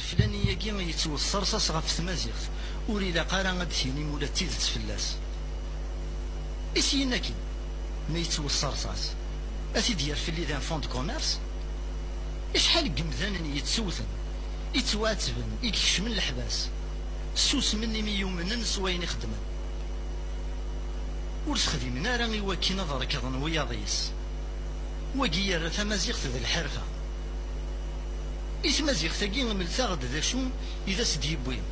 الفلاني ياكي يتوصر صاص غف تمازيغت وري لا قارا غاد ثيني مولا تيدت فلاس اسيناكي ما يتوصر صاص اثي ديال في اللي دان فون دو كوميرس شحال قمذان يتسوثن يتواتبن يكش من الحباس سوس مني ميومن سوين يخدمن ور تخدمنا راه يواكي نظر كظن ويا ضيس وكي راه تمازيغت ذا الحرفه إتمازيغ تاكي ملثاغد ذا شو إذا سديبوين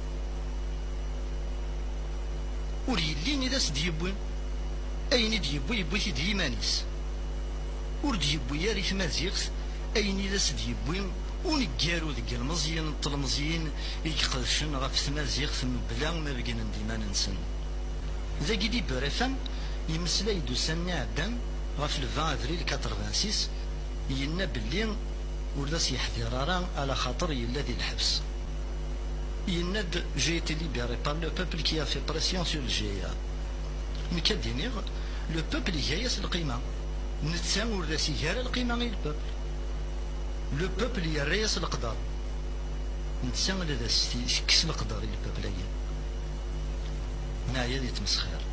ور يلين إذا سديبوين أين ديبوي يبوي تيدي إيمانيس ور ديبوي يا ريت مازيغت أين إذا سديبوين ونقارو ذيك المزيان التلمزيين يقدشن غف تمازيغت بلا ما بقينا ديما ننسن ذاكي دي بريفان يمسلاي دوساني عدان غف 20 أفريل 86 ينا بلي ولا سيحذر راه على خاطر الذي الحبس يند j'ai été libéré par le peuple qui a fait pression sur le GIA مي كديني لو بوبل يجايس القيمه نتسان ولا سيجار القيمه غير البوبل لو بوبل يريس القدر نتسان ولا كس القدر البوبل هي نايا دي تمسخير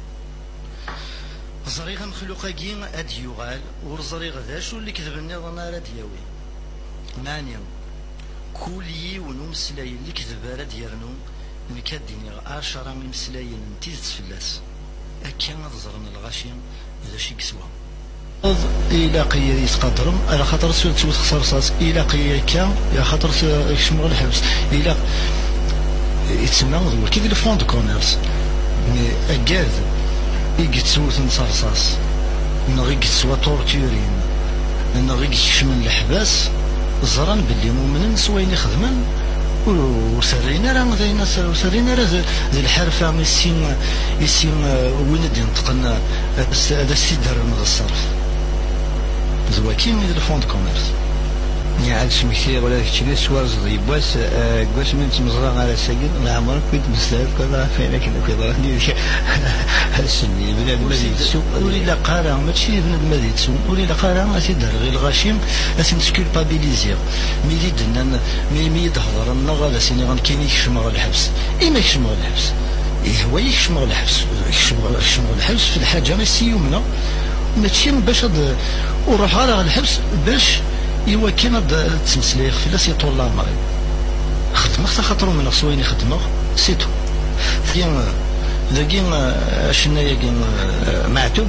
زريغ مخلوقا كي اد يغال ورزريغ ذا شو اللي كذب النظام راه دياوي مانيا كولي ونمسلاي اللي كذب راه ديالنو نكاديني 10 مسلاين نتيزت فلاس أكان تزرن الغاشي هذا شي كسوة إلا قيا يتقدرم على خاطر توت خصرصاص إلا قيا كا يا خاطر شمغ الحبس إلا يتسمى ذول كي الفون دو كوميرس مي أكاد يقتسوت نصرصاص نغي قتسوا تورتيورين نغي قتشمن الحباس زران باللي مؤمنين سوين يخدمن وسرينا راه غادينا وسرينا راه ذي الحرفه يسين وين ينطقنا هذا السيد دار من الصرف زواكين من الفوند كوميرس عاد شمكتي ولا كتشري سوار زي بواس كواش من تمزرا على ساكن ما عمرك كنت مسلاف كذا فينا كذا كذا ندير هالسني بنادم مزيد سوق ولي لا قارا ماشي بنادم مزيد سوق ولي لا قارا ماشي دار غير الغاشيم اسي نسكولبابيليزي ملي درنا ملي يظهر لنا غادا سيني غنكيني يكشمغ الحبس ما يكشمغ الحبس هو يكشمغ الحبس يكشمغ الحبس في الحاجه ماشي يومنا ماشي باش وروح على الحبس باش إوا كاين تمسليخ في لاس يطول الله المغرب خدمة خاطرو من صوين يخدمه سيتو ثيان ذاكي شنايا كي معتوب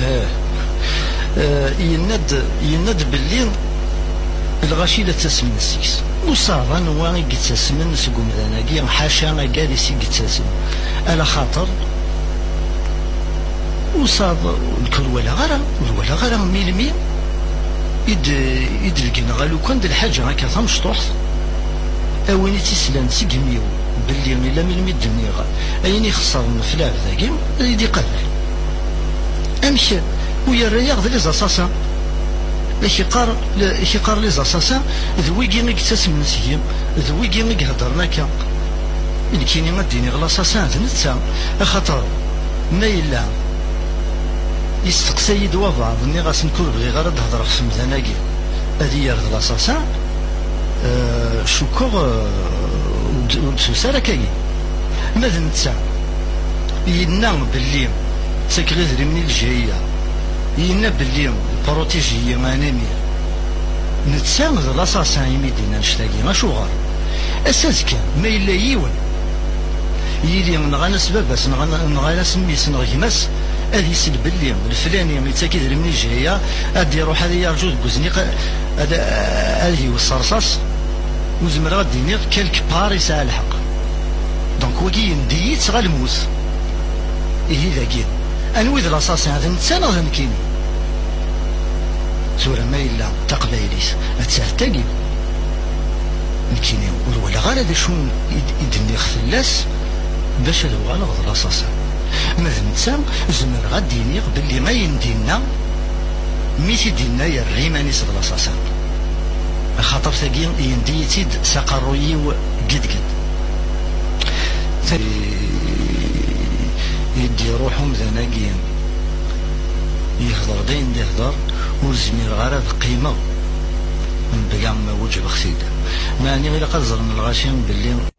يند باللي الغاشي لا تسمن السيكس وصافا نوا يتسمن سكوم ذاناكي حاشا كاع سي يتسمن على خاطر وصاب الكل ولا غير ميل يدلقنا غالو كان د الحاجه هكا تمشطوح اويني تيسلان سيكميو باللي الا من مدني غا ايني خسر في لعب ذاكي يدي قبل امشي ويا الرياض لي زاساسا باش يقار لي زاساسا ذويكي ما كتسم نسيم ذويكي ما هضرنا كا اللي كاينين غاديني غلاصاسا نتا خاطر ما الا يستقسى يدوا بعض ني غاس نكون بغي غير نهضر في مزناكي هذه يا لاصاصا شكور وتسالى كاين ماذا نتا ينا باللي سكريزري من الجايه ينا باللي بروتيجيه انيمي نتا لاصاصا يميدينا نشتاقي ما شوغر اساس كان ما الا يون يلي نغانا سباباس نغانا سميس نغيماس هذه يسلب باللي الفلاني ميتاكي دري من الجهيه غادي يروح هذا يرجو بوزنيق هذه والصرصاص وزمر غادي ينير كالك بار يسعى الحق دونك وكي نديت غا الموت إيه ذاكي انويد لاصاصي هذا الانسان غادي نكيني سورة ما إلا تقبايليس تسهتاكي نكيني ولا غير هذا شو يدني خفلاس باش هذا هو غلط لاصاصي ماذا نتسام زمر غادي ينيق باللي ما يندينا ميتي دينا يا الريماني صبلاصاصا خاطر ثاقي يندي تيد ساقروي قد يدي روحهم ذناقيا يهضر دين يهضر ورزمير غير قيمه من بلا ما وجب خسيده معني غير قد زرنا الغاشي باللي